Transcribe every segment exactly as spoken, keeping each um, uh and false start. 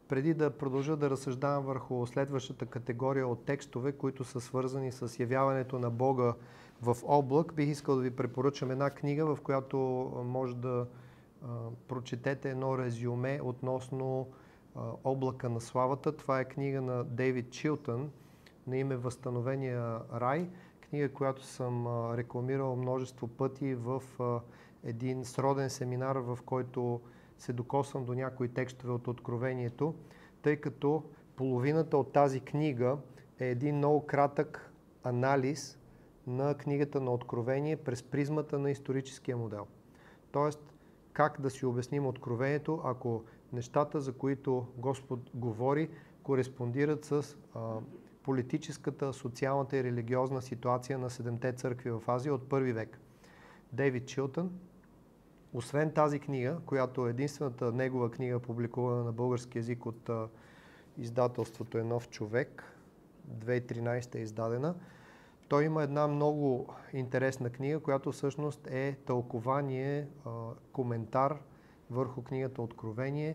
преди да продължа да разсъждавам върху следващата категория от текстове, които са свързани с явяването на Бога в облак, бих искал да ви препоръчам една книга, в която може да а, прочетете едно резюме относно а, облака на славата. Това е книга на Дейвид Чилтън на име Възстановения рай. Книга, която съм а, рекламирал множество пъти в а, един сроден семинар, в който се докосвам до някои текстове от Откровението, тъй като половината от тази книга е един много кратък анализ на книгата на Откровение през призмата на историческия модел. Тоест, как да си обясним Откровението, ако нещата, за които Господ говори, кореспондират с а, политическата, социалната и религиозна ситуация на седемте църкви в Азия от първи век. Дейвид Чилтън, освен тази книга, която е единствената негова книга, публикувана на български език от а, издателството е Нов човек, две хиляди и тринадесета е издадена, той има една много интересна книга, която всъщност е тълкование, а, коментар върху книгата Откровение.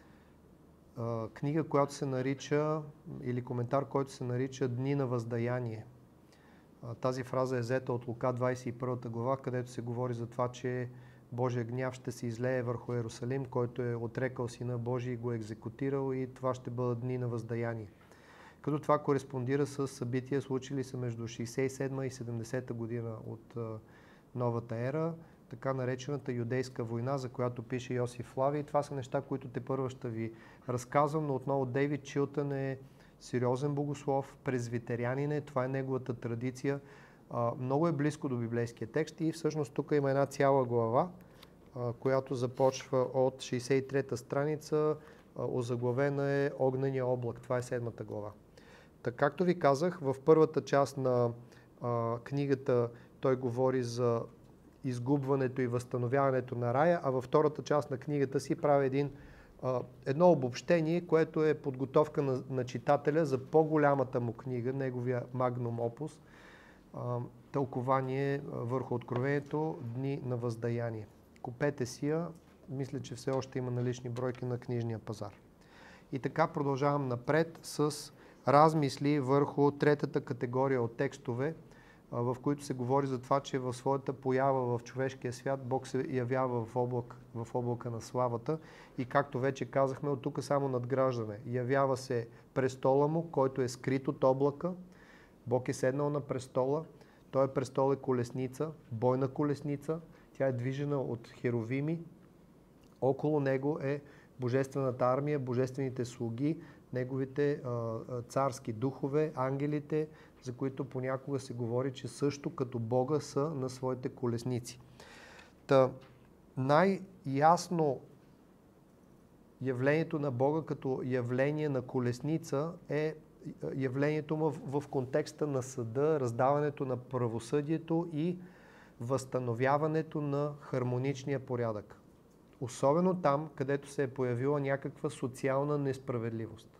А, книга, която се нарича, или коментар, който се нарича Дни на въздаяние. А, тази фраза е взета от Лука двадесет и първа глава, където се говори за това, че Божия гняв ще се излее върху Иерусалим, който е отрекал Сина Божий и го е екзекутирал, и това ще бъдат дни на въздаяние. Като това кореспондира с събития, случили се между шейсет и седма и седемдесета година от а, новата ера, така наречената юдейска война, за която пише Йосиф Флавий. Това са неща, които тепърва ще ви разказвам, но отново Дейвид Чилтън е сериозен богослов, презвитерянин е, това е неговата традиция. А, много е близко до библейския текст и всъщност тук има една цяла глава, а, която започва от шейсет и трета страница, а, озаглавена е Огнения облак. Това е седмата глава. Така, както ви казах, в първата част на а, книгата той говори за изгубването и възстановяването на рая, а във втората част на книгата си прави един, а, едно обобщение, което е подготовка на, на читателя за по-голямата му книга, неговия магнум опус, а, тълкование върху Откровението, Дни на въздаяние. Купете си я, мисля, че все още има налични бройки на книжния пазар. И така продължавам напред с размисли върху третата категория от текстове, в които се говори за това, че в своята поява в човешкия свят Бог се явява в, облак, в облака на славата и както вече казахме, от тук само надграждане. Явява се престола му, който е скрит от облака. Бог е седнал на престола. Той престол е колесница, бойна колесница. Тя е движена от херовими. Около него е божествената армия, божествените слуги, неговите а, царски духове, ангелите, за които понякога се говори, че също като Бога са на своите колесници. Та най-ясно явлението на Бога като явление на колесница е явлението му в, в контекста на съда, раздаването на правосъдието и възстановяването на хармоничния порядък. Особено там, където се е появила някаква социална несправедливост.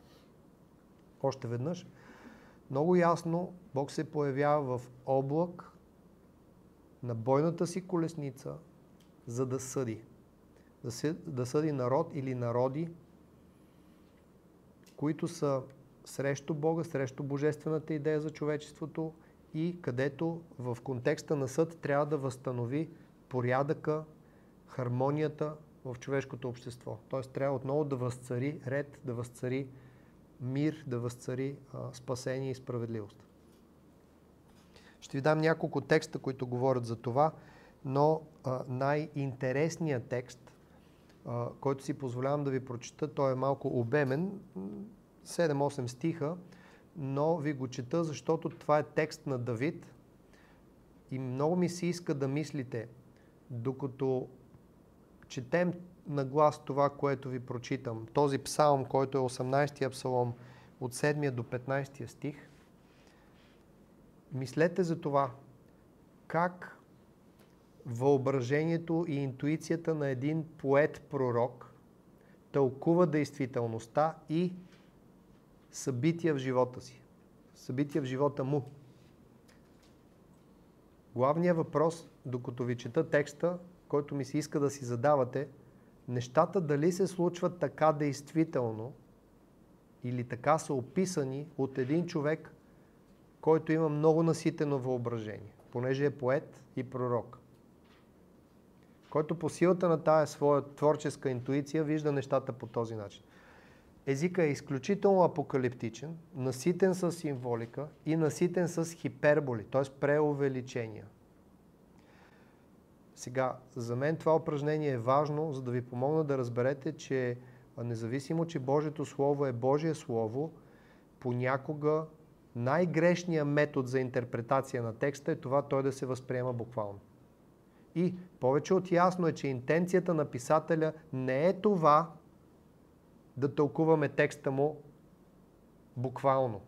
Още веднъж, много ясно Бог се появява в облак на бойната си колесница, за да съди. Да, се, да съди народ или народи, които са срещу Бога, срещу божествената идея за човечеството и където в контекста на съд трябва да възстанови порядъка, хармонията в човешкото общество. Тоест трябва отново да възцари ред, да възцари мир, да възцари а, спасение и справедливост. Ще ви дам няколко текста, които говорят за това, но а, най-интересният текст, а, който си позволявам да ви прочета, той е малко обемен, седем-осем стиха, но ви го чета, защото това е текст на Давид и много ми се иска да мислите, докато четем на глас това, което ви прочитам. Този псалм, който е осемнадесетия псалом от седми до петнадесети стих, мислете за това, как въображението и интуицията на един поет-пророк тълкува действителността и събития в живота си, събития в живота му. Главният въпрос, докато ви чета текста, който ми се иска да си задавате, нещата дали се случват така действително, или така са описани от един човек, който има много наситено въображение, понеже е поет и пророк, който по силата на тая своя творческа интуиция вижда нещата по този начин. Езикът е изключително апокалиптичен, наситен с символика и наситен с хиперболи, т.е. преувеличения. Сега, за мен това упражнение е важно, за да ви помогна да разберете, че независимо, че Божието Слово е Божие Слово, понякога най-грешният метод за интерпретация на текста е това той да се възприема буквално. И повече от ясно е, че интенцията на писателя не е това да тълкуваме текста му буквално.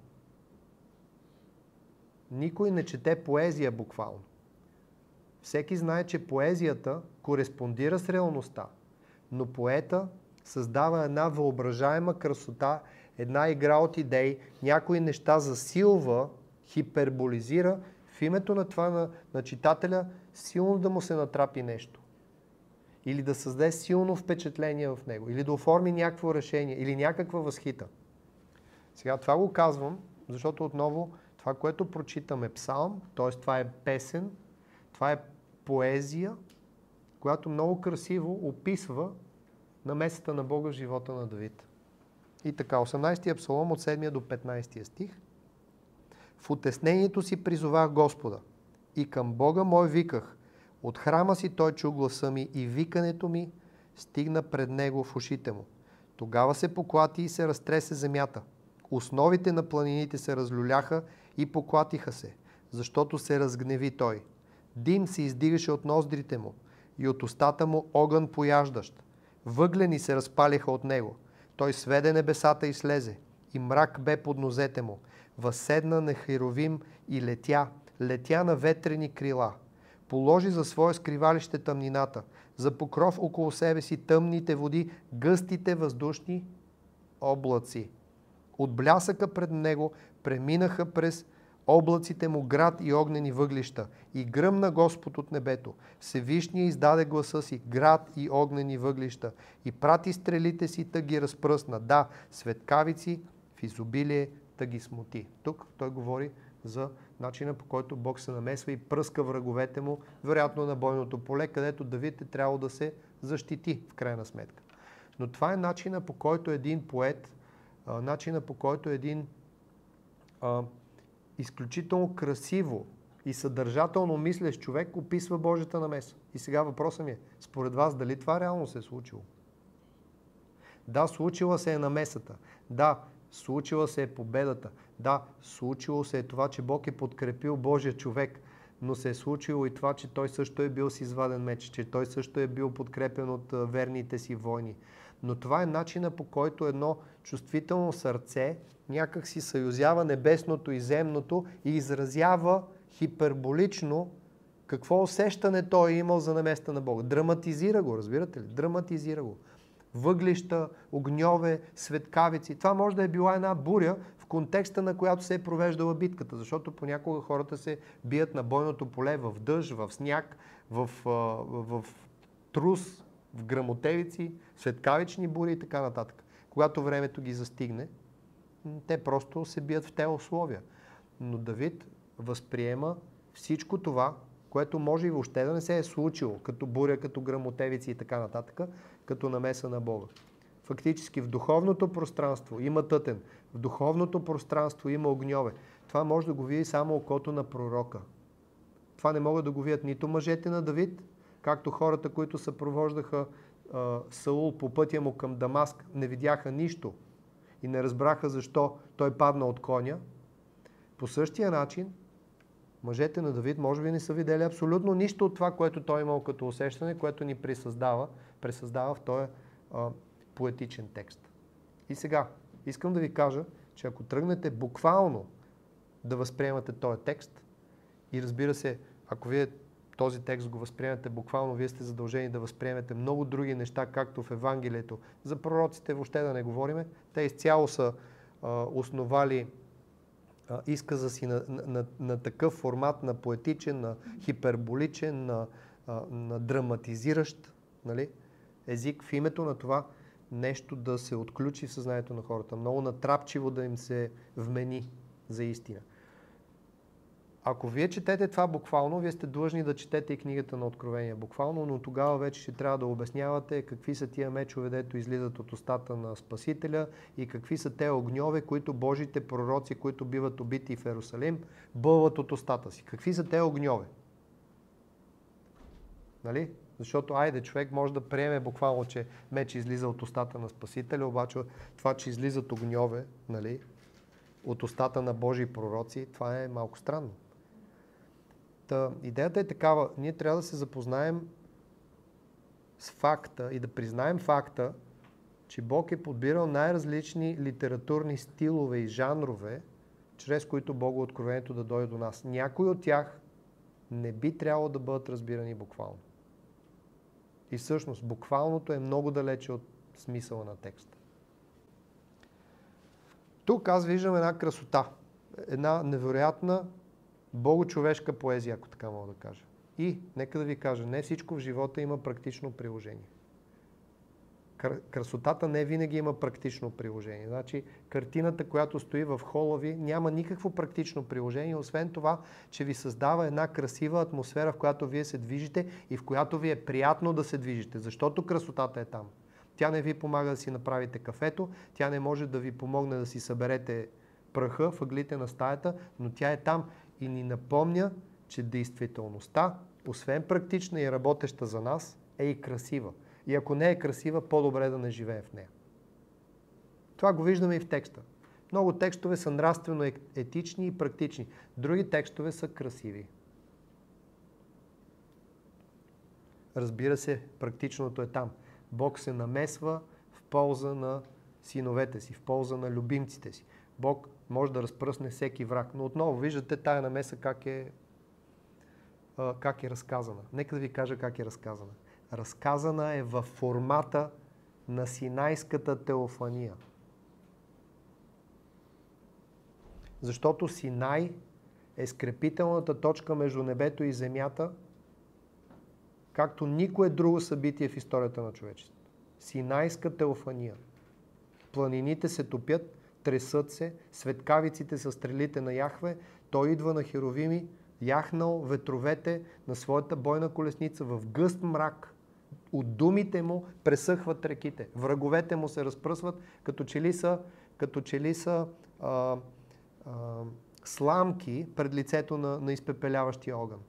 Никой не чете поезия буквално. Всеки знае, че поезията кореспондира с реалността, но поета създава една въображаема красота, една игра от идеи, някои неща засилва, хиперболизира в името на това на, на читателя силно да му се натрапи нещо. Или да създаде силно впечатление в него, или да оформи някакво решение, или някаква възхита. Сега това го казвам, защото отново това, което прочитаме псалм, т.е. това е песен, това е поезия, която много красиво описва намесата на Бога в живота на Давид. И така, осемнайсети псалом от седми до петнайсети стих. В утеснението си призовах Господа и към Бога мой виках. От храма си той чу гласа ми и викането ми стигна пред него в ушите му. Тогава се поклати и се разтресе земята. Основите на планините се разлюляха и поклатиха се, защото се разгневи той. Дим се издигаше от ноздрите му и от устата му огън пояждащ. Въглени се разпалиха от него. Той сведе небесата и слезе, и мрак бе под нозете му. Възседна на херовим и летя, летя на ветрени крила. Положи за свое скривалище тъмнината, за покров около себе си тъмните води, гъстите въздушни облаци. От блясъка пред него преминаха през облаците му град и огнени въглища. И гръмна Господ от небето. Всевишния издаде гласа си, град и огнени въглища. И прати стрелите си, та ги разпръсна. Да, светкавици в изобилие, та ги смути. Тук той говори за начина, по който Бог се намесва и пръска враговете му, вероятно на бойното поле, където Давид е трябвало да се защити в крайна сметка. Но това е начина, по който един поет, начина, по който един а, изключително красиво и съдържателно мислещ човек описва Божията намеса. И сега въпросът ми е, според вас, дали това реално се е случило? Да, случила се е намесата. Да, случила се е победата. Да, случило се е това, че Бог е подкрепил Божия човек, но се е случило и това, че той също е бил с изваден меч, че той също е бил подкрепен от верните си войни. Но това е начина, по който едно чувствително сърце някак си съюзява небесното и земното и изразява хиперболично какво усещане той е имал за наместа на Бога. Драматизира го, разбирате ли? Драматизира го. Въглища, огньове, светкавици. Това може да е била една буря в контекста, на която се е провеждала битката, защото понякога хората се бият на бойното поле в дъжд, в сняг, в, в, в трус, в гръмотевици, светкавични бури и така нататък. Когато времето ги застигне, те просто се бият в тези условия. Но Давид възприема всичко това, което може и въобще да не се е случило, като буря, като гръмотевици и така нататък, като намеса на Бога. Фактически в духовното пространство има тътен, в духовното пространство има огньове. Това може да го види само окото на пророка. Това не могат да го видят нито мъжете на Давид, както хората, които съпровождаха а, Саул по пътя му към Дамаск, не видяха нищо и не разбраха защо той падна от коня. По същия начин, мъжете на Давид може би не са видели абсолютно нищо от това, което той имал като усещане, което ни присъздава, присъздава в този а, поетичен текст. И сега, искам да ви кажа, че ако тръгнете буквално да възприемате този текст и разбира се, ако вие този текст го възприемате буквално, вие сте задължени да възприемете много други неща, както в Евангелието. За пророците въобще да не говориме. Те изцяло са а, основали а, изказа си на, на, на, на такъв формат, на поетичен, на хиперболичен, на, а, на драматизиращ, нали, език в името на това нещо да се отключи в съзнанието на хората, много натрапчиво да им се вмени за истина. Ако вие четете това буквално, вие сте длъжни да четете и книгата на Откровение буквално, но тогава вече ще трябва да обяснявате какви са тия мечове, дето излизат от устата на Спасителя и какви са те огньове, които Божите пророци, които биват убити в Ерусалим, бълват от устата си. Какви са те огньове? Нали? Защото, айде, човек може да приеме буквално, че меч излиза от устата на Спасителя, обаче това, че излизат огньове, нали, от устата на Божии пророци, това е малко странно. Та, идеята е такава, ние трябва да се запознаем с факта и да признаем факта, че Бог е подбирал най-различни литературни стилове и жанрове, чрез които Богу откровението да дойде до нас. Някои от тях не би трябвало да бъдат разбирани буквално. И всъщност, буквалното е много далече от смисъла на текста. Тук аз виждам една красота, една невероятна богочовешка поезия, ако така мога да кажа. И, нека да ви кажа, не всичко в живота има практично приложение. Красотата не винаги има практично приложение. Значи, картината, която стои в хола ви, няма никакво практично приложение, освен това, че ви създава една красива атмосфера, в която вие се движите и в която ви е приятно да се движите, защото красотата е там. Тя не ви помага да си направите кафето, тя не може да ви помогне да си съберете пръха, въглите на стаята, но тя е там и ни напомня, че действителността, освен практична и работеща за нас, е и красива. И ако не е красива, по-добре да не живее в нея. Това го виждаме и в текста. Много текстове са нравствено етични и практични. Други текстове са красиви. Разбира се, практичното е там. Бог се намесва в полза на синовете си, в полза на любимците си. Бог може да разпръсне всеки враг. Но отново виждате тая намеса как е, как е разказана. Нека да ви кажа как е разказана. Разказана е във формата на Синайската теофания. Защото Синай е скрепителната точка между небето и земята, както никое друго събитие в историята на човечеството. Синайска теофания. Планините се топят, тресат се, светкавиците са стрелите на Яхве, той идва на херовими, яхнал ветровете на своята бойна колесница в гъст мрак. От думите му пресъхват реките. Враговете му се разпръсват, като че ли са, като че ли са а, а, сламки пред лицето на, на изпепеляващия огън.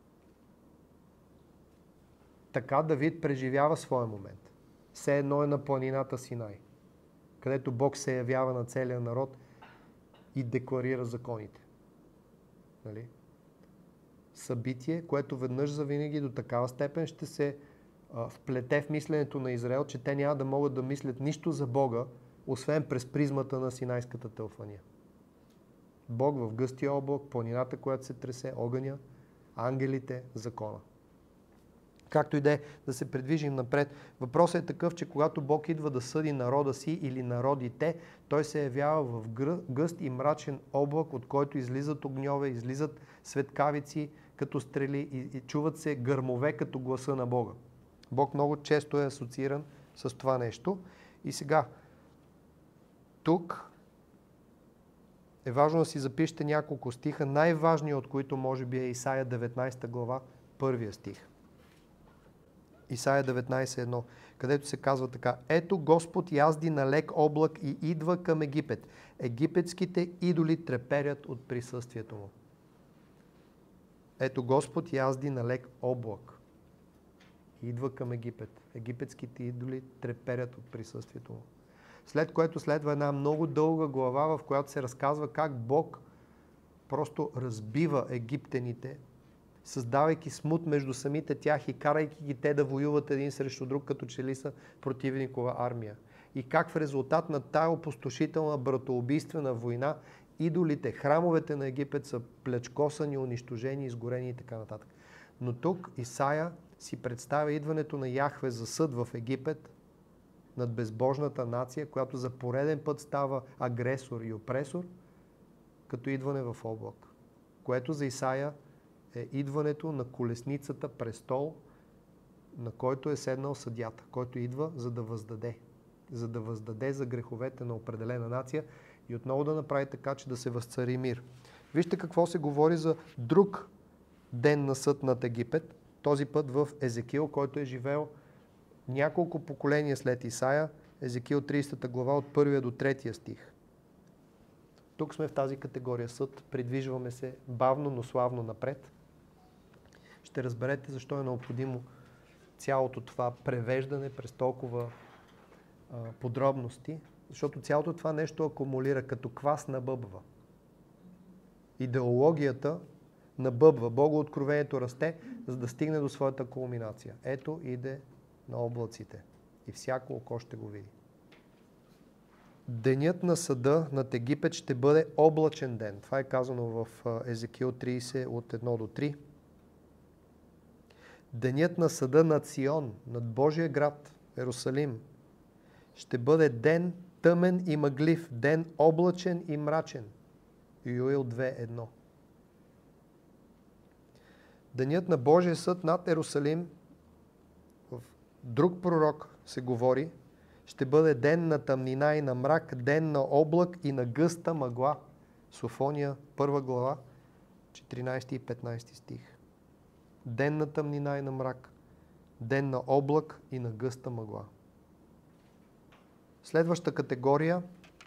Така Давид преживява своя момент. Все едно е на планината Синай, където Бог се явява на целия народ и декларира законите. Нали? Събитие, което веднъж завинаги до такава степен ще се а, вплете в мисленето на Израел, че те няма да могат да мислят нищо за Бога, освен през призмата на Синайската теофания. Бог в гъстия облак, планината, която се тресе, огъня, ангелите, закона. Както и да е, да се придвижим напред. Въпросът е такъв, че когато Бог идва да съди народа си или народите, той се явява в гъст и мрачен облак, от който излизат огньове, излизат светкавици като стрели и, и чуват се гърмове като гласа на Бога. Бог много често е асоцииран с това нещо. И сега, тук е важно да си запишете няколко стиха, най-важният от които може би е Исаия деветнайсета глава, първия стих. Исаия деветнайсет едно, където се казва така: ето Господ язди на лек облак и идва към Египет. Египетските идоли треперят от присъствието му. Ето Господ язди на лек облак и идва към Египет. Египетските идоли треперят от присъствието му. След което следва една много дълга глава, в която се разказва как Бог просто разбива египтяните, създавайки смут между самите тях и карайки ги те да воюват един срещу друг, като че ли са противникова армия. И как в резултат на тая опустошителна братоубийствена война идолите, храмовете на Египет са плячкосани, унищожени, изгорени и така нататък. Но тук Исаия си представя идването на Яхве за съд в Египет над безбожната нация, която за пореден път става агресор и опресор, като идване в облак. Което за Исаия е идването на колесницата престол, на който е седнал съдията, който идва за да въздаде. за да въздаде за греховете на определена нация и отново да направи така, че да се възцари мир. Вижте какво се говори за друг ден на съд над Египет, този път в Езекил, който е живеел няколко поколения след Исаия, Езекил тридесета глава от първия до третия стих. Тук сме в тази категория съд, придвижваме се бавно, но славно напред. Ще разберете защо е необходимо цялото това превеждане през толкова а, подробности, защото цялото това нещо акумулира като квас набъбва. Идеологията набъбва, Богооткровението расте, за да стигне до своята кулминация. Ето иде на облаците и всяко око ще го види. Денят на съда над Египет ще бъде облачен ден. Това е казано в Езекил тридесет от едно до три. Денят на съда над Сион, над Божия град, Йерусалим, ще бъде ден тъмен и мъглив, ден облачен и мрачен. Йоил две едно. Денят на Божия съд над Йерусалим, в друг пророк се говори, ще бъде ден на тъмнина и на мрак, ден на облак и на гъста мъгла. Софония, първа глава, четиринадесети и петнадесети стих. Ден на тъмнина и на мрак, ден на облак и на гъста мъгла. Следваща категория,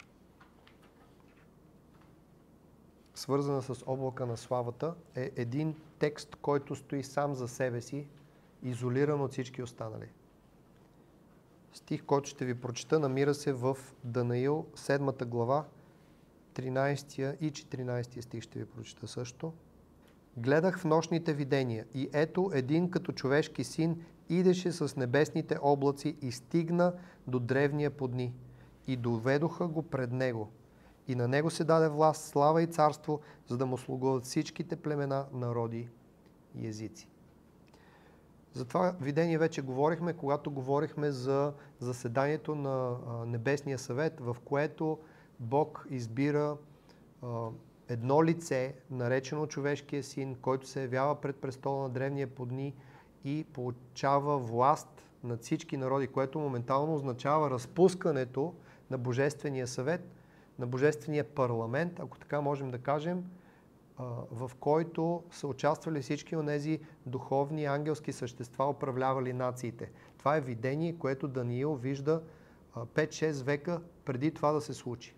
свързана с облака на славата, е един текст, който стои сам за себе си, изолиран от всички останали. Стих, който ще ви прочета, намира се в Данаил, седмата глава, тринадесети и четиринадесети стих ще ви прочета също. Гледах в нощните видения и ето един като човешки син идеше с небесните облаци и стигна до древния подни и доведоха го пред него. И на него се даде власт, слава и царство, за да му слугуват всичките племена, народи и езици. За това видение вече говорихме, когато говорихме за заседанието на Небесния съвет, в което Бог избира а, едно лице, наречено човешкия син, който се явява пред престола на древния подни и получава власт над всички народи, което моментално означава разпускането на Божествения съвет, на Божествения парламент, ако така можем да кажем, в който са участвали всички онези духовни ангелски същества, управлявали нациите. Това е видение, което Даниил вижда пет-шест века преди това да се случи.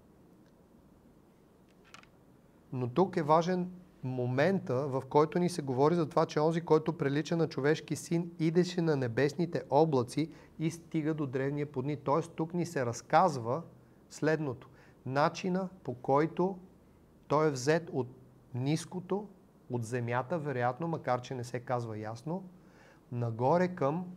Но тук е важен момента, в който ни се говори за това, че онзи, който прилича на човешки син, идеше на небесните облаци и стига до древния подни. Тоест тук ни се разказва следното. Начина, по който той е взет от ниското, от земята, вероятно, макар че не се казва ясно, нагоре към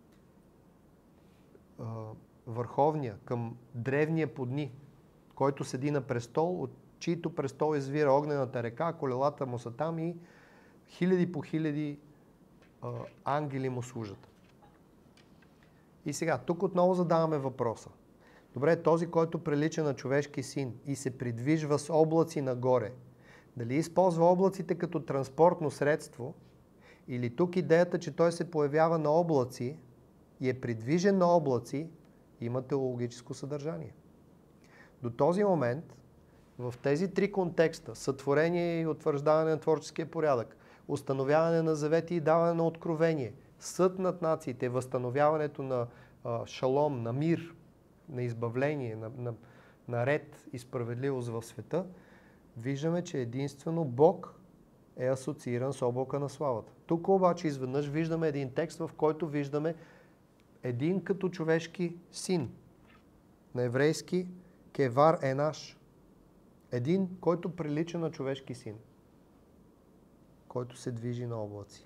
е, върховния, към древния подни, който седи на престол, от чийто престол извира огнената река, колелата му са там и хиляди по хиляди е, ангели му служат. И сега, тук отново задаваме въпроса. Добре, този, който прилича на човешки син и се придвижва с облаци нагоре, дали използва облаците като транспортно средство, или тук идеята, че той се появява на облаци и е придвижен на облаци, има теологическо съдържание. До този момент, в тези три контекста, сътворение и утвърждаване на творческия порядък, установяване на завети и даване на откровение, съд над нациите, възстановяването на а, шалом, на мир, на избавление, на, на, на ред и справедливост в света, виждаме, че единствено Бог е асоцииран с облака на славата. Тук обаче изведнъж виждаме един текст, в който виждаме един като човешки син. На еврейски Кевар е наш. Един, който прилича на човешки син, който се движи на облаци.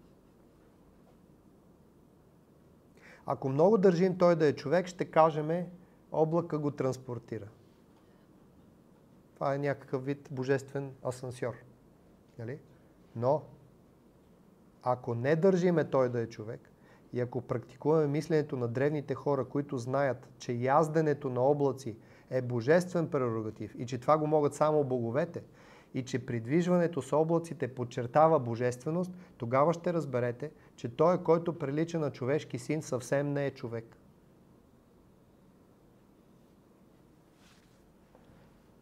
Ако много държим той да е човек, ще кажем, облака го транспортира. Това е някакъв вид божествен асансьор. Нали? Но, ако не държиме той да е човек и ако практикуваме мисленето на древните хора, които знаят, че язденето на облаци е божествен прерогатив и че това го могат само боговете и че придвижването с облаците подчертава божественост, тогава ще разберете, че той, който прилича на човешки син, съвсем не е човек.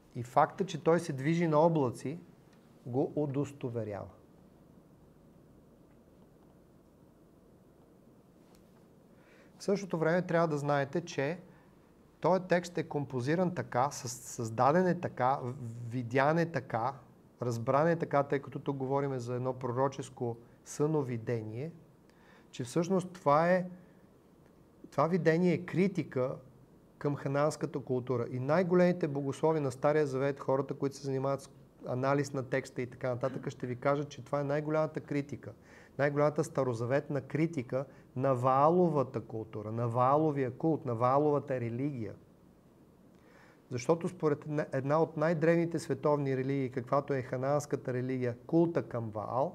И факта, че той се движи на облаци, го удостоверява. В същото време трябва да знаете, че този текст е композиран така, създаден е така, видян е така, разбран е така, тъй като тук говорим за едно пророческо съновидение, че всъщност това е това видение е критика към хананската култура. И най-големите богослови на Стария Завет, хората, които се занимават с анализ на текста и така нататък, ще ви кажат, че това е най-голямата критика. Най-голямата старозаветна критика на Вааловата култура, на Вааловия култ, на Вааловата религия. Защото според една от най-древните световни религии, каквато е хананската религия, култа към Ваал,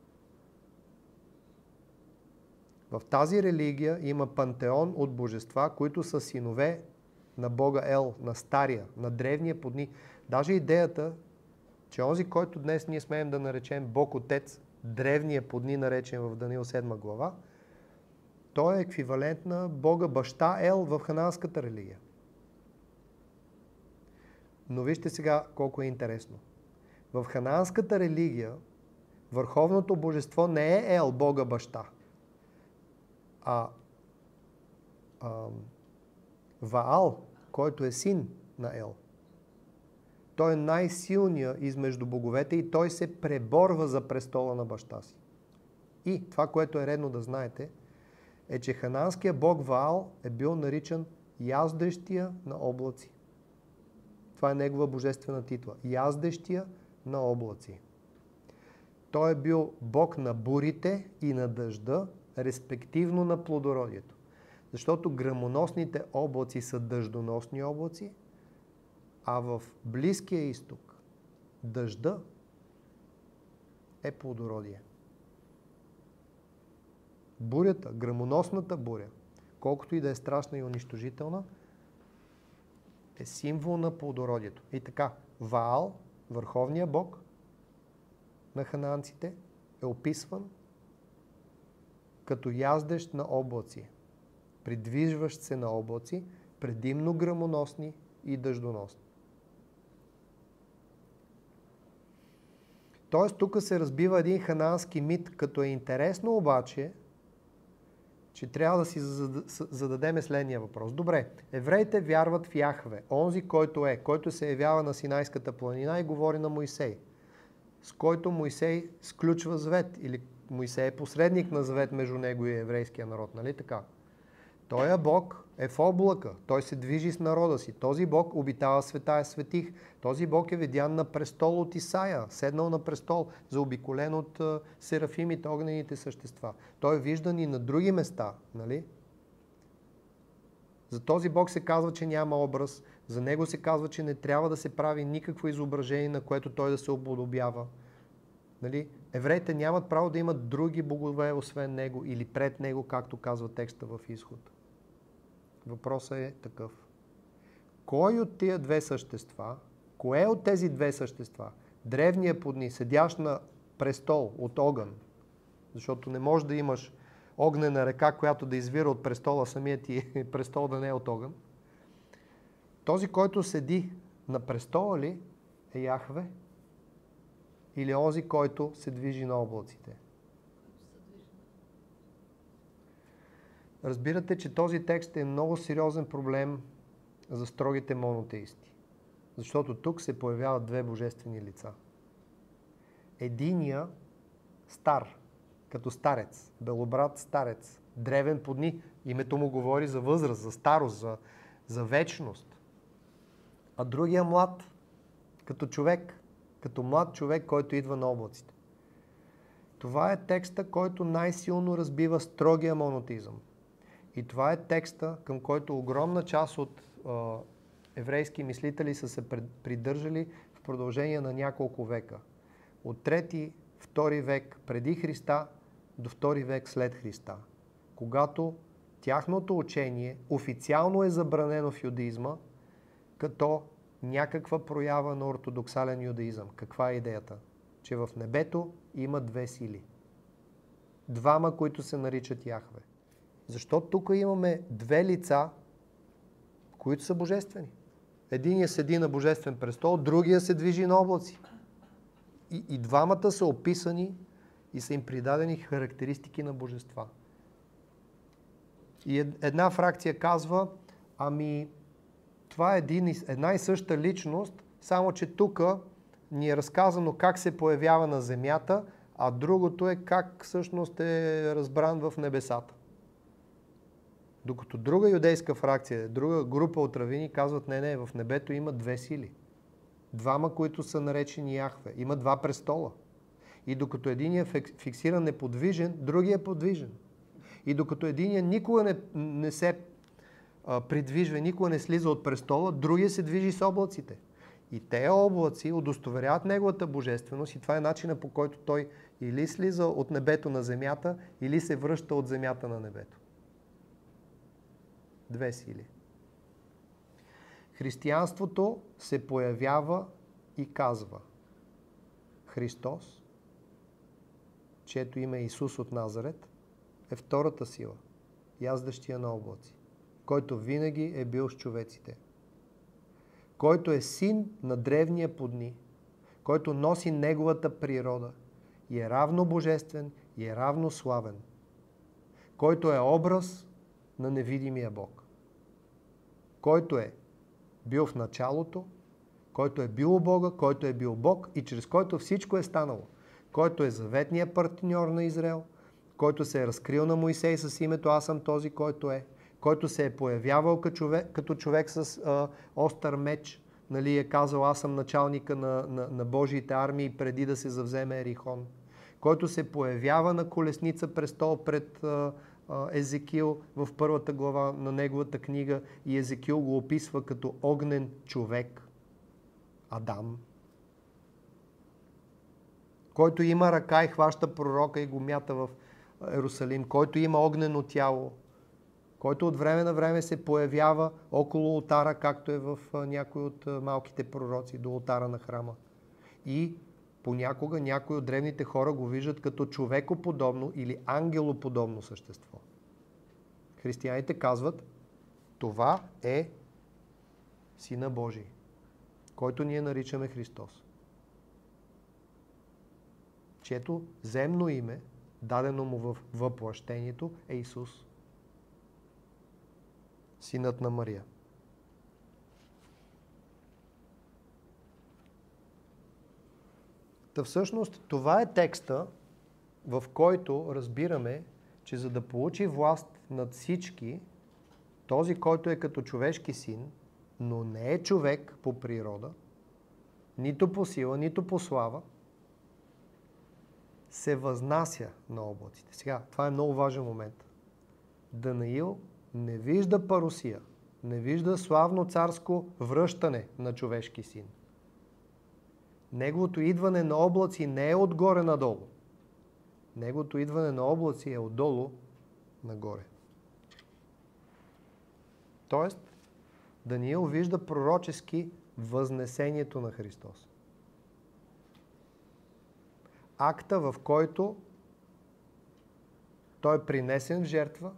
в тази религия има пантеон от божества, които са синове на Бога Ел, на Стария, на древния по дни. Даже идеята, че онзи, който днес ние смеем да наречем Бог Отец, древния по дни наречен в Даниил седма глава, той е еквивалент на Бога Баща Ел в хананската религия. Но вижте сега колко е интересно. В хананската религия върховното божество не е Ел, Бога Баща, а, а Ваал, който е син на Ел. Той е най-силният измежду боговете и той се преборва за престола на баща си. И това, което е редно да знаете, е, че хананският бог Ваал е бил наричан яздещия на облаци. Това е негова божествена титла. Яздещия на облаци. Той е бил бог на бурите и на дъжда, респективно на плодородието. Защото гръмоносните облаци са дъждоносни облаци, а в Близкия изток дъжда е плодородие. Бурята, гръмоносната буря, колкото и да е страшна и унищожителна, е символ на плодородието. И така, Ваал, върховният бог на хананците, е описван като яздещ на облаци, придвижващ се на облаци, предимно гръмоносни и дъждоносни. Тоест, тук се разбива един ханански мит, като е интересно обаче, че трябва да си зададем следния въпрос. Добре, евреите вярват в Яхве, онзи, който е, който се явява на Синайската планина и говори на Мойсей, с който Мойсей сключва завет, или Мойсей е посредник на завет между него и еврейския народ, нали така? Тоя Бог е в облака, той се движи с народа си. Този Бог обитава светая светих. Този Бог е видян на престол от Исаия, седнал на престол, заобиколен от uh, серафимите, огнените същества. Той е виждан и на други места, нали? За този Бог се казва, че няма образ, за него се казва, че не трябва да се прави никакво изображение, на което той да се уподобява. Нали? Евреите нямат право да имат други богове, освен него или пред него, както казва текста в Изход. Въпросът е такъв. Кой от тия две същества, кое от тези две същества, древния по дни, седящ на престол от огън, защото не можеш да имаш огнена река, която да извира от престола, самият ти престол да не е от огън, този, който седи на престола ли е Яхве или онзи, който се движи на облаците? Разбирате, че този текст е много сериозен проблем за строгите монотеисти. Защото тук се появяват две божествени лица. Единия стар, като старец, белобрат старец, древен по дни. Името му говори за възраст, за старост, за, за вечност. А другия млад, като човек, като млад човек, който идва на облаците. Това е текста, който най-силно разбива строгия монотеизъм. И това е текста, към който огромна част от а, еврейски мислители са се придържали в продължение на няколко века. От трети, втори век преди Христа до втори век след Христа. Когато тяхното учение официално е забранено в юдаизма, като някаква проява на ортодоксален юдаизъм. Каква е идеята? Че в небето има две сили. Двама, които се наричат Яхве. Защо тук имаме две лица, които са божествени? Единия седи на божествен престол, другия се движи на облаци. И, и двамата са описани и са им придадени характеристики на божества. И една фракция казва, ами това е един, една и съща личност, само че тук ни е разказано как се появява на земята, а другото е как всъщност е разбран в небесата. Докато друга юдейска фракция, друга група от равини казват, не, не, в небето има две сили. Двама, които са наречени Яхве. Има два престола. И докато единият е фиксиран неподвижен, другия е подвижен. И докато единият никога не, не се а, придвижва, никога не слиза от престола, другия се движи с облаците. И те облаци удостоверяват неговата божественост и това е начинът, по който той или слиза от небето на земята, или се връща от земята на небето. Две сили. Християнството се появява и казва Христос, чието име е Исус от Назарет, е втората сила, яздащия на облаци, който винаги е бил с човеците, който е син на древния по дни, който носи неговата природа и е равно божествен и е равно славен, който е образ на невидимия Бог, който е бил в началото, който е бил у Бога, който е бил Бог и чрез който всичко е станало, който е заветният партньор на Израел, който се е разкрил на Моисей с името Аз съм този, който е, който се е появявал като човек, като човек с а, остър меч, нали, е казал Аз съм началника на, на, на Божиите армии преди да се завземе Ерихон, който се появява на колесница престол пред а, а, Езекил в първата глава на неговата книга и Езекил го описва като огнен човек, Адам, който има ръка и хваща пророка и го мята в Ерусалим, който има огнено тяло, който от време на време се появява около олтара, както е в някои от малките пророци, до олтара на храма. И понякога някои от древните хора го виждат като човекоподобно или ангелоподобно същество. Християните казват, това е Сина Божий, който ние наричаме Христос, чието земно име, дадено му в въплъщението, е Исус, синът на Мария. Та всъщност това е текста, в който разбираме, че за да получи власт над всички, този, който е като човешки син, но не е човек по природа, нито по сила, нито по слава, се възнася на облаците. Сега, това е много важен момент. Данаил не вижда парусия, не вижда славно царско връщане на човешки син. Неговото идване на облаци не е отгоре надолу. Неговото идване на облаци е отдолу нагоре. Тоест, Даниил вижда пророчески възнесението на Христос. Акта, в който той е принесен в жертва,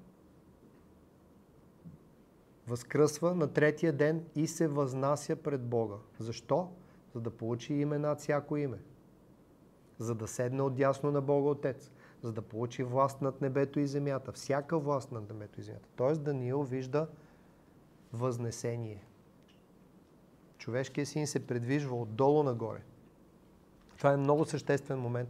възкръсва на третия ден и се възнася пред Бога. Защо? За да получи име над всяко име. За да седне отдясно на Бога Отец. За да получи власт над небето и земята. Всяка власт над небето и земята. Тоест Даниил вижда възнесение. Човешкият син се предвижва отдолу нагоре. Това е много съществен момент.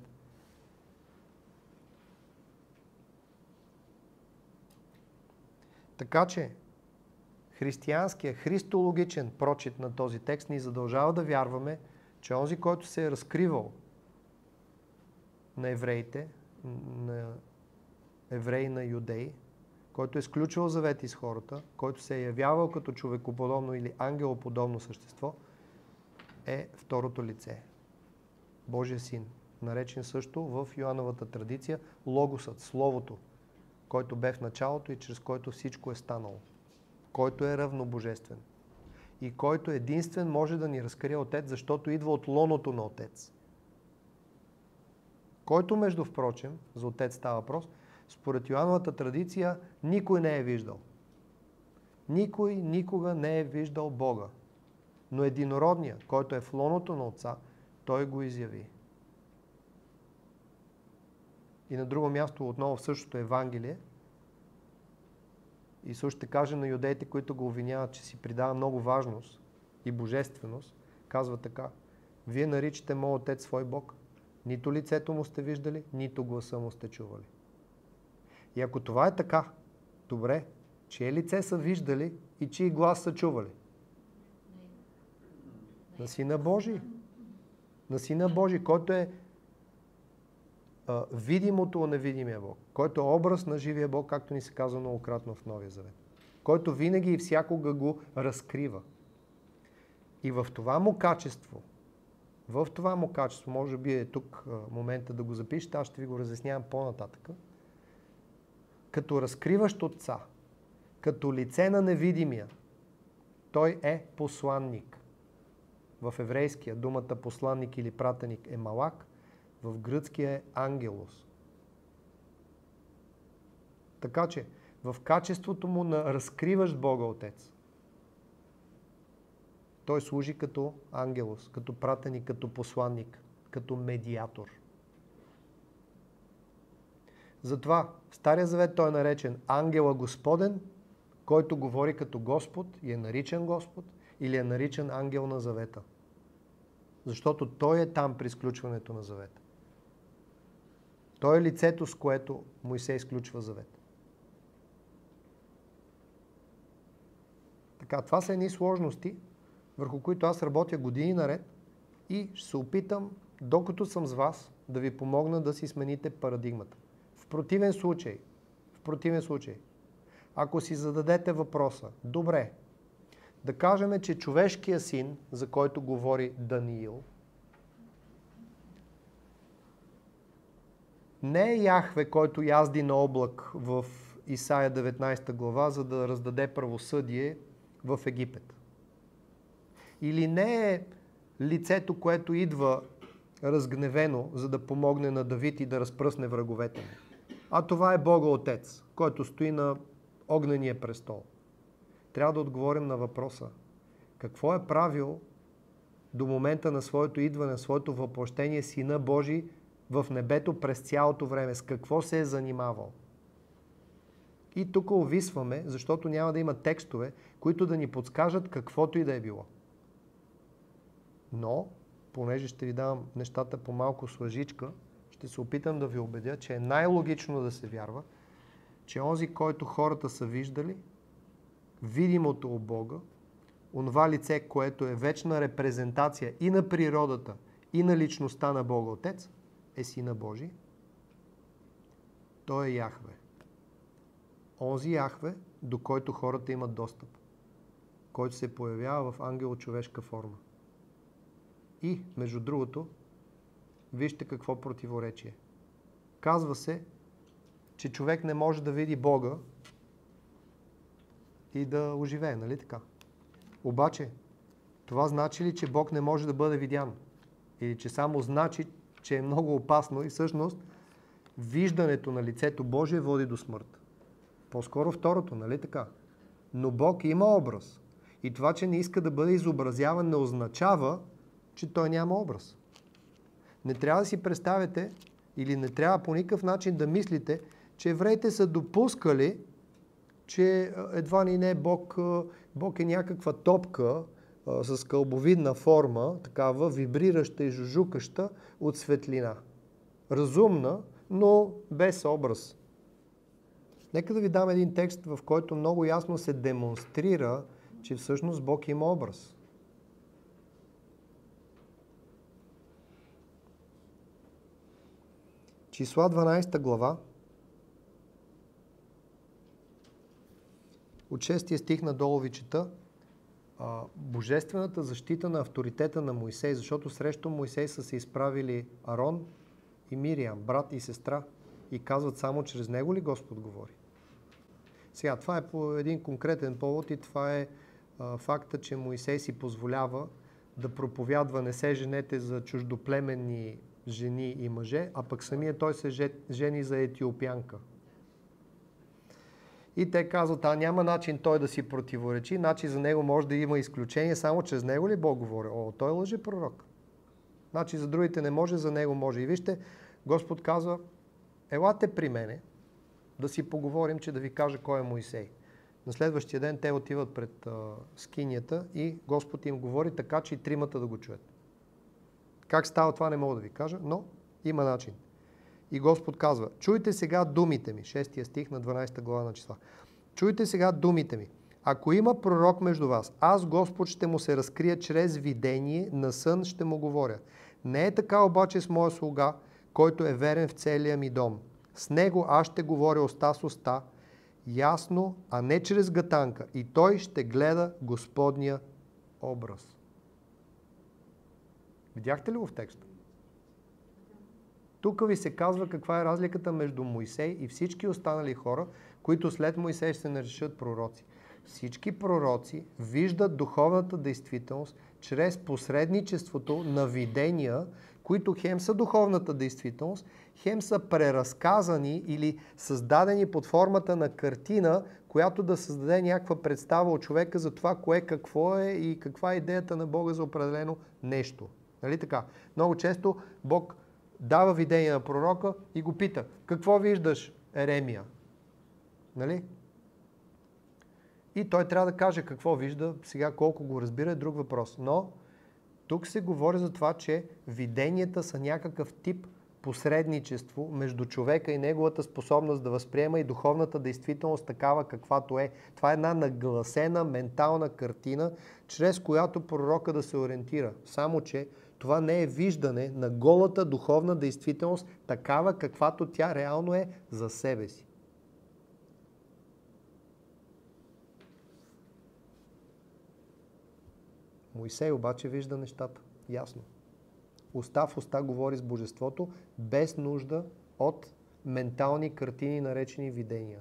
Така че, християнският, христологичен прочит на този текст ни задължава да вярваме, че онзи, който се е разкривал на евреите, на евреи, на юдеи, който е сключвал завети с хората, който се е явявал като човекоподобно или ангелоподобно същество, е второто лице. Божия син, наречен също в Йоановата традиция Логосът, Словото, който бе в началото и чрез който всичко е станало, който е равнобожествен и който единствен може да ни разкрие Отец, защото идва от лоното на Отец. Който, между впрочем, за Отец става въпрос, според Йоановата традиция никой не е виждал. Никой никога не е виждал Бога. Но единородният, който е в лоното на Отца, той го изяви. И на друго място, отново в същото Евангелие, Исус ще каже на юдеите, които го обвиняват, че си придава много важност и божественост, казва така: вие наричате моят Отец свой Бог, нито лицето му сте виждали, нито гласа му сте чували. И ако това е така, добре, чие лице са виждали и чий глас са чували? На Сина Божий. На Сина Божий, който е а, видимото от невидимия Бог, който е образ на живия Бог, както ни се казва многократно в Новия Завет, който винаги и всякога го разкрива. И в това му качество, в това му качество, може би е тук а, момента да го запишете, аз ще ви го разяснявам по-нататък, като разкриващ Отца, като лице на невидимия, той е посланник. В еврейския думата посланник или пратеник е малак, в гръцкия е ангелос. Така че, в качеството му на разкриващ Бога Отец, той служи като ангелос, като пратеник, като посланник, като медиатор. Затова в Стария Завет той е наречен Ангела Господен, който говори като Господ и е наричан Господ, или е наричан Ангел на Завета. Защото той е там при сключването на Завета. Той е лицето, с което Мойсей изключва Завет. Така, това са едни сложности, върху които аз работя години наред и ще се опитам, докато съм с вас, да ви помогна да си смените парадигмата. В противен случай, в противен случай, ако си зададете въпроса, добре, да кажем, че човешкият син, за който говори Даниил, не е Яхве, който язди на облак в Исаия деветнадесета глава, за да раздаде правосъдие в Египет. Или не е лицето, което идва разгневено, за да помогне на Давид и да разпръсне враговете му. А това е Бога Отец, който стои на огнения престол. Трябва да отговорим на въпроса: какво е правил до момента на своето идване, на своето въплъщение Сина Божий в небето през цялото време? С какво се е занимавал? И тук увисваме, защото няма да има текстове, които да ни подскажат каквото и да е било. Но, понеже ще ви давам нещата по малко с лъжичка, ще се опитам да ви убедя, че е най-логично да се вярва, че онзи, който хората са виждали, видимото от Бога, онова лице, което е вечна репрезентация и на природата, и на личността на Бога Отец, е Сина Божий. Той е Яхве. Онзи Яхве, до който хората имат достъп, който се появява в ангело-човешка форма. И, между другото, вижте какво противоречие. Казва се, че човек не може да види Бога и да оживее, нали така? Обаче, това значи ли, че Бог не може да бъде видян? Или че само значи, че е много опасно и всъщност виждането на лицето Божие води до смърт? По-скоро второто, нали така? Но Бог има образ. И това, че не иска да бъде изобразяван, не означава, че той няма образ. Не трябва да си представяте или не трябва по никакъв начин да мислите, че евреите са допускали, че едва ли не Бог, Бог е някаква топка а, с кълбовидна форма, такава вибрираща и жужукаща от светлина. Разумна, но без образ. Нека да ви дам един текст, в който много ясно се демонстрира, че всъщност Бог има образ. Числа дванадесета глава, от шестия стих надолу ви чета, а, божествената защита на авторитета на Мойсей, защото срещу Мойсей са се изправили Арон и Мириам, брат и сестра, и казват: само чрез него ли Господ говори? Сега, това е по един конкретен повод и това е а, факта, че Мойсей си позволява да проповядва: не се женете за чуждоплеменни жени и мъже, а пък самия той се жени за етиопянка. И те казват, а няма начин той да си противоречи, значи за него може да има изключение, само чрез него ли Бог говори? О, той лъже пророк. Значи за другите не може, за него може. И вижте, Господ казва, елате при мене, да си поговорим, че да ви кажа кой е Моисей. На следващия ден те отиват пред а, скинията и Господ им говори така, че и тримата да го чуят. Как става това не мога да ви кажа, но има начин. И Господ казва, чуйте сега думите ми, шестия стих на дванадесета глава на числа. Чуйте сега думите ми. Ако има пророк между вас, аз Господ ще му се разкрия чрез видение, на сън ще му говоря. Не е така обаче с моя слуга, който е верен в целия ми дом. С него аз ще говоря уста с уста, ясно, а не чрез гатанка. И той ще гледа Господния образ. Видяхте ли го в текста? Тук ви се казва каква е разликата между Моисей и всички останали хора, които след Моисей ще се наричат пророци. Всички пророци виждат духовната действителност чрез посредничеството на видения, които хем са духовната действителност, хем са преразказани или създадени под формата на картина, която да създаде някаква представа от човека за това, кое какво е и каква е идеята на Бога за определено нещо. Нали така? Много често Бог дава видение на пророка и го пита, какво виждаш, Еремия? Нали? И той трябва да каже какво вижда, сега колко го разбира е друг въпрос. Но тук се говори за това, че виденията са някакъв тип посредничество между човека и неговата способност да възприема и духовната действителност такава каквато е. Това е една нагласена ментална картина, чрез която пророка да се ориентира. Само че това не е виждане на голата духовна действителност такава каквато тя реално е за себе си. Моисей обаче вижда нещата. Ясно. Уста в уста говори с Божеството, без нужда от ментални картини, наречени видения.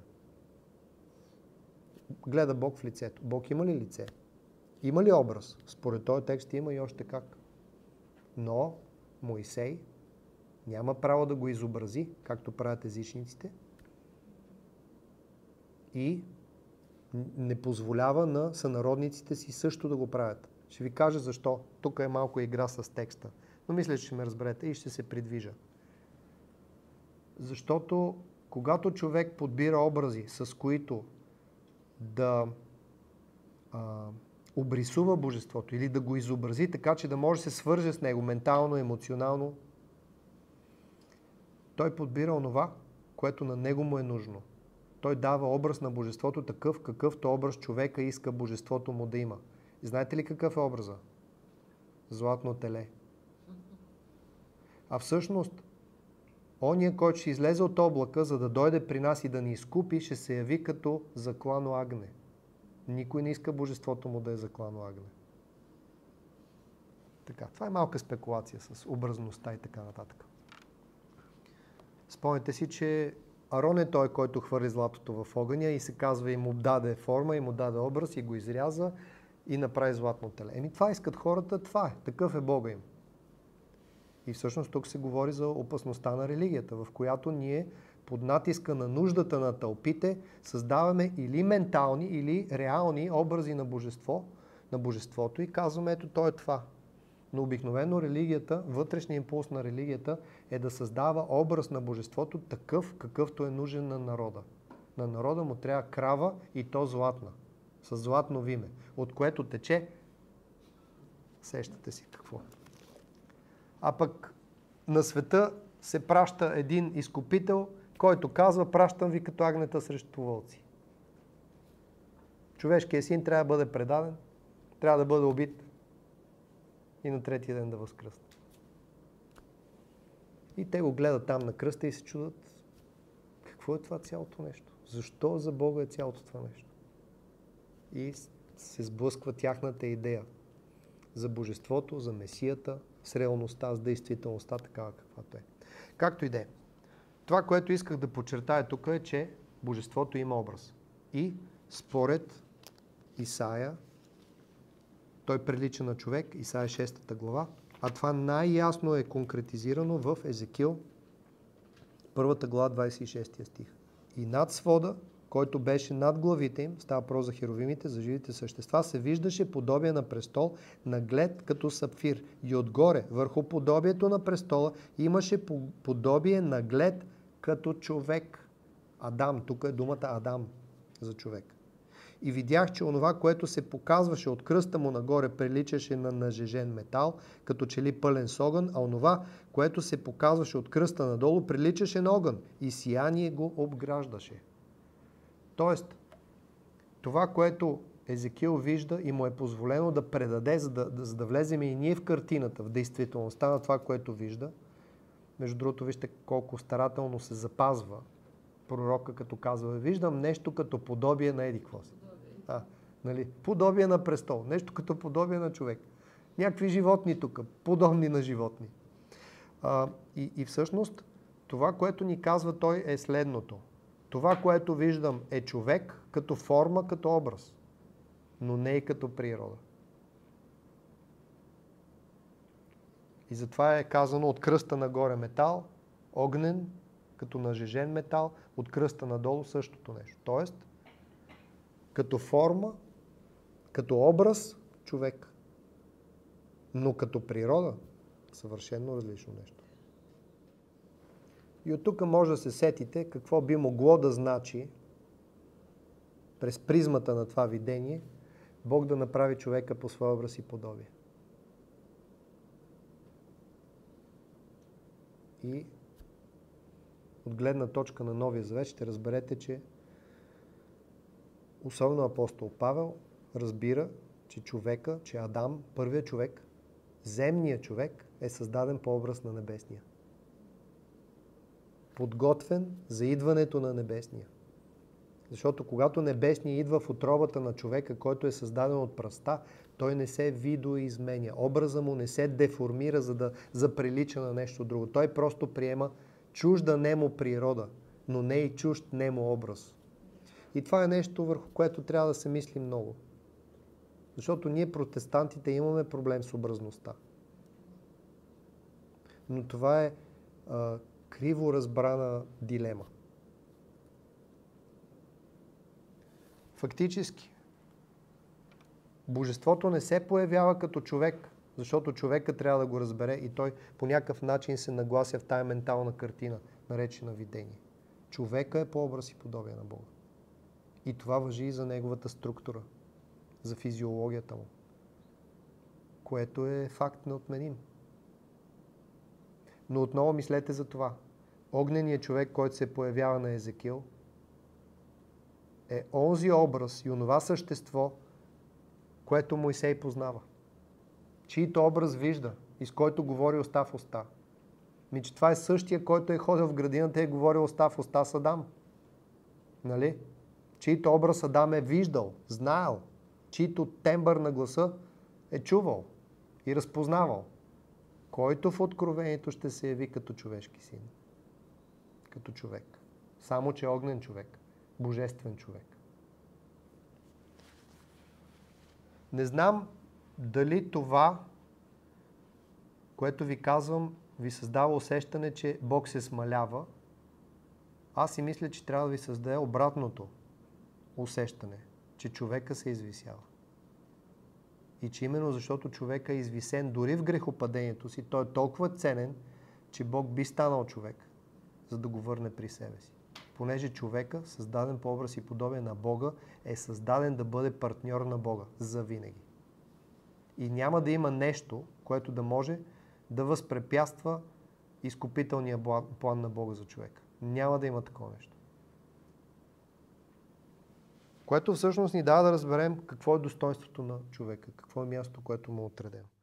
Гледа Бог в лицето. Бог има ли лице? Има ли образ? Според този текст има и още как. Но Моисей няма право да го изобрази, както правят езичниците, и не позволява на сънародниците си също да го правят. Ще ви кажа защо. Тук е малко игра с текста. Но мисля, че ще ме разберете и ще се придвижа. Защото когато човек подбира образи, с които да а, обрисува Божеството или да го изобрази така, че да може да се свърже с него ментално, емоционално, той подбира онова, което на него му е нужно. Той дава образ на Божеството такъв, какъвто образ човека иска Божеството му да има. И знаете ли какъв е образа? Златно теле. А всъщност, ония, който ще излезе от облака, за да дойде при нас и да ни изкупи, ще се яви като заклано агне. Никой не иска Божеството му да е заклано агне. Така, това е малка спекулация с образността и така нататък. Спомняте си, че Арон е той, който хвърли златото в огъня и се казва и му даде форма, и му даде образ, и го изряза и направи златно теле. Еми това искат хората, това е. Такъв е Бога им. И всъщност тук се говори за опасността на религията, в която ние под натиска на нуждата на тълпите създаваме или ментални, или реални образи на божество, на божеството и казваме, ето то е това. Но обикновено религията, вътрешният импулс на религията е да създава образ на божеството такъв, какъвто е нужен на народа. На народа му трябва крава и то златна, с златно виме, от което тече, сещате си какво. А пък на света се праща един изкупител, който казва, пращам ви като агнета срещу вълци. Човешкият син трябва да бъде предаден, трябва да бъде убит и на третия ден да възкръсне. И те го гледат там на кръста и се чудат, какво е това цялото нещо? Защо за Бога е цялото това нещо? И се сблъсква тяхната идея за божеството, за месията, с реалността, с действителността, такава каквато е. Както и да е. Това, което исках да подчертая тук е, че божеството има образ. И според Исаия, той прилича на човек, Исаия шеста глава, а това най-ясно е конкретизирано в Езекил, първата глава, двадесет и шести стих. И над свода който беше над главите им, става въпрос за херовимите, за живите същества, се виждаше подобие на престол, наглед като сапфир. И отгоре, върху подобието на престола, имаше подобие наглед като човек. Адам, тук е думата Адам за човек. И видях, че онова, което се показваше от кръста му нагоре, приличаше на нажежен метал, като че ли пълен с огън, а онова, което се показваше от кръста надолу, приличаше на огън и сияние го обграждаше. Тоест, това, което Езекил вижда и му е позволено да предаде, за да, за да влезем и ние в картината, в действителността на това, което вижда. Между другото, вижте колко старателно се запазва пророка, като казва: виждам нещо като подобие на еди какво си. А, нали? Подобие на престол, нещо като подобие на човек. Някакви животни тук, подобни на животни. А, и, и всъщност, това, което ни казва той, е следното. Това, което виждам, е човек като форма, като образ, но не и като природа. И затова е казано от кръста нагоре метал, огнен, като нажежен метал, от кръста надолу същото нещо. Тоест, като форма, като образ, човек. Но като природа, съвършено различно нещо. И от тук може да се сетите какво би могло да значи през призмата на това видение Бог да направи човека по своя образ и подобие. И от гледна точка на Новия Завет ще разберете, че особено апостол Павел разбира, че човека, че Адам, първият човек, земният човек, е създаден по образ на небесния. Подготвен за идването на небесния. Защото когато небесния идва в утробата на човека, който е създаден от пръста, той не се видоизменя. Образа му не се деформира, за да заприлича на нещо друго. Той просто приема чужда нему природа, но не и чужд нему образ. И това е нещо, върху което трябва да се мисли много. Защото ние, протестантите, имаме проблем с образността. Но това е а, криво разбрана дилема. Фактически, Божеството не се появява като човек, защото човека трябва да го разбере и той по някакъв начин се наглася в тая ментална картина, наречена видение. Човека е по образ и подобие на Бога. И това важи и за неговата структура, за физиологията му, което е факт неотменим. Но отново мислете за това. Огненият човек, който се появява на Езекил, е онзи образ и онова същество, което Мойсей познава. Чието образ вижда и с който говори уста в уста. Ми, че това е същия, който е ходил в градината и е говорил уста в уста с Адам. Нали? Чието образ Адам е виждал, знаел, чието тембър на гласа е чувал и разпознавал, който в откровението ще се яви като човешки син. Като човек. Само, че огнен човек. Божествен човек. Не знам дали това, което ви казвам, ви създава усещане, че Бог се смалява. Аз си мисля, че трябва да ви създаде обратното усещане, че човека се извисява. И че именно защото човека е извисен дори в грехопадението си, той е толкова ценен, че Бог би станал човек, за да го върне при себе си. Понеже човека, създаден по образ и подобие на Бога, е създаден да бъде партньор на Бога завинаги. И няма да има нещо, което да може да възпрепятства изкупителния план на Бога за човека. Няма да има такова нещо. Което всъщност ни дава да разберем какво е достоинството на човека, какво е място, което му е отредено.